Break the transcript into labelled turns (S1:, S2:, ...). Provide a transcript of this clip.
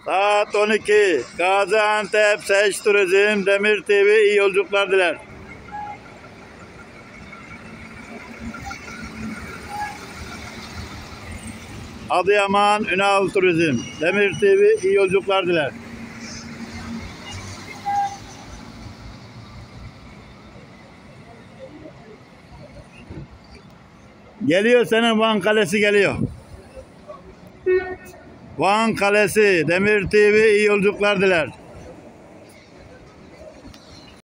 S1: Saat 12. Gaziantep Seç Turizm Demir TV iyi yolculuklar diler. Adıyaman Ünal Turizm Demir TV iyi yolculuklar diler. Geliyor senin Van Kalesi geliyor. Van Kalesi Demir TV iyi yolculuklar diler.